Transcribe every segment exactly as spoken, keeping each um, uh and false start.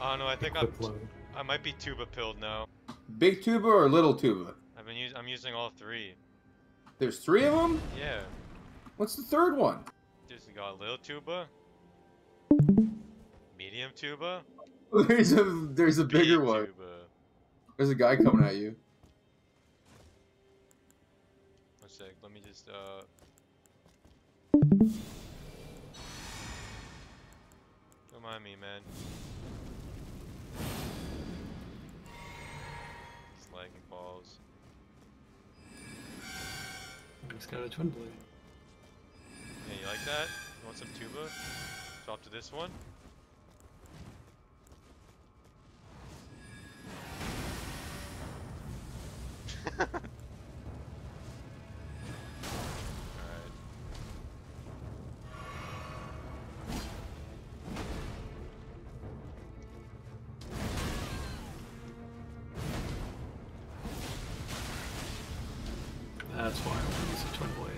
Oh no, I think I'm. I might be tuba pilled now. Big tuba or little tuba? I've been using. I'm using all three. There's three of them? Yeah. What's the third one? Just got little tuba. Medium tuba. There's a there's a bigger Big one. Tuba. There's a guy coming at you. One sec. Let me just uh. Don't mind me, man. It's lagging balls. He's got a twin blade. Yeah, you like that? You want some tuba? Drop to this one. Alright. That's why I want to use a twin blade.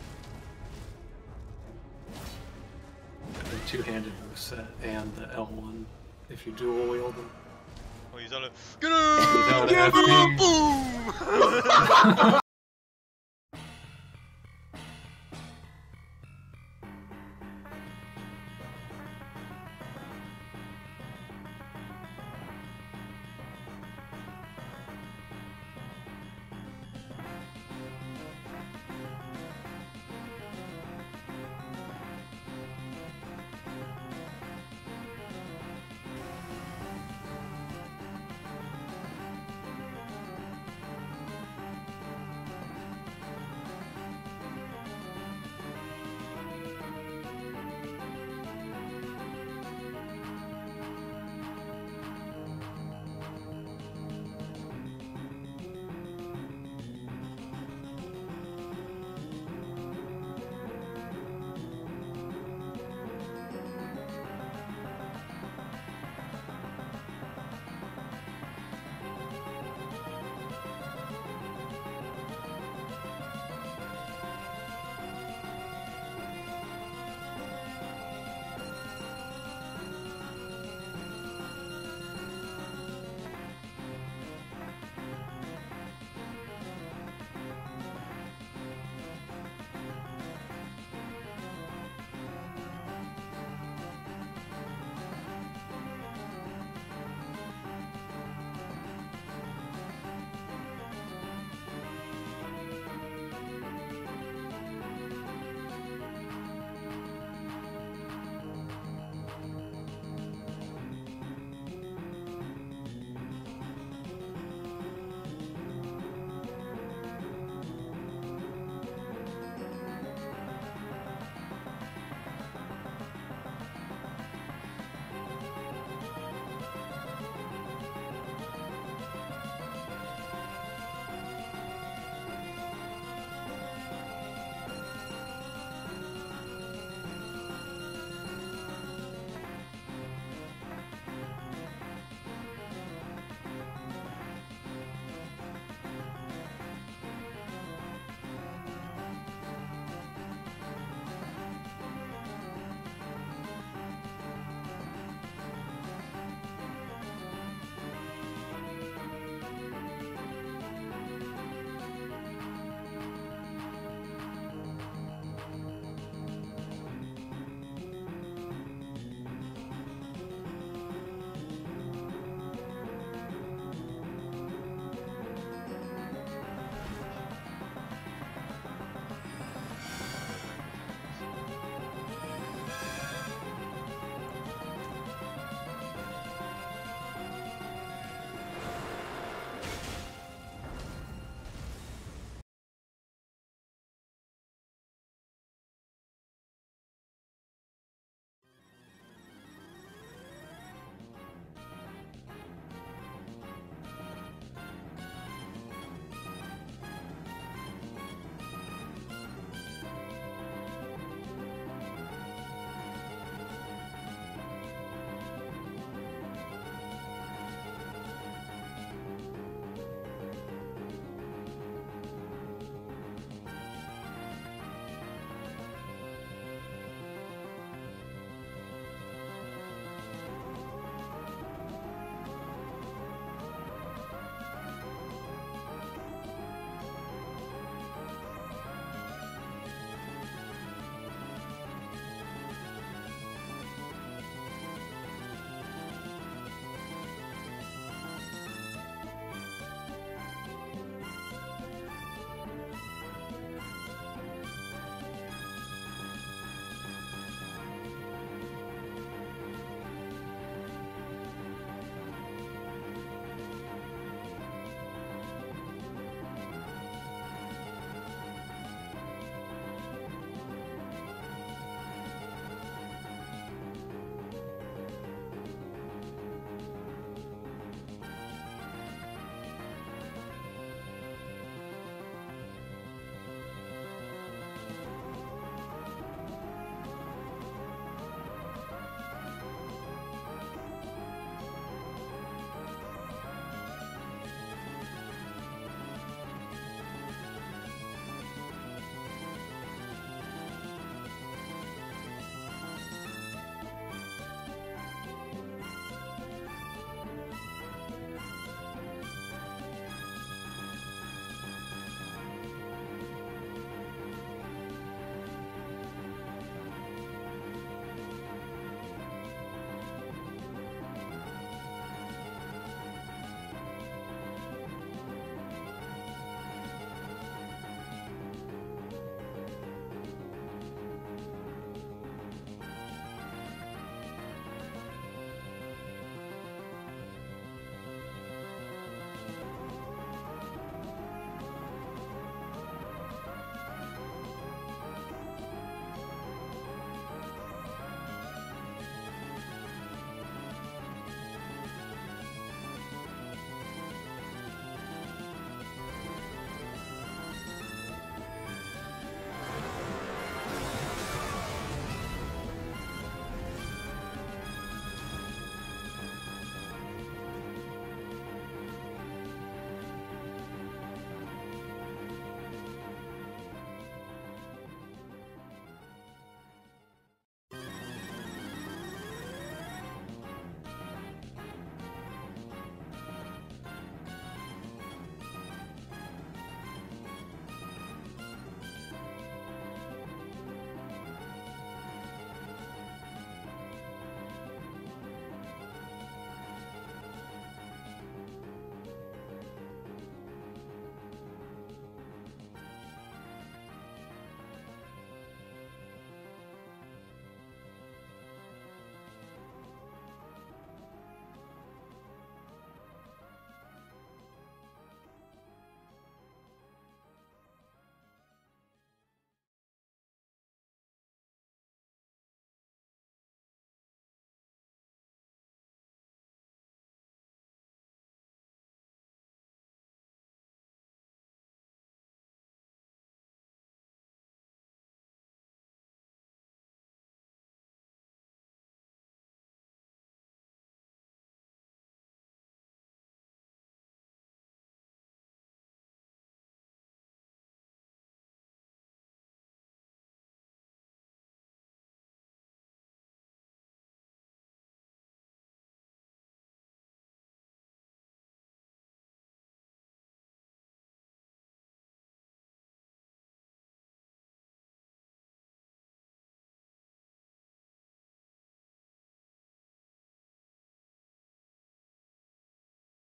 The two-handed moveset and the L one, if you dual wield them. Oh, he's on a. Get him! He's on Get him! Boom!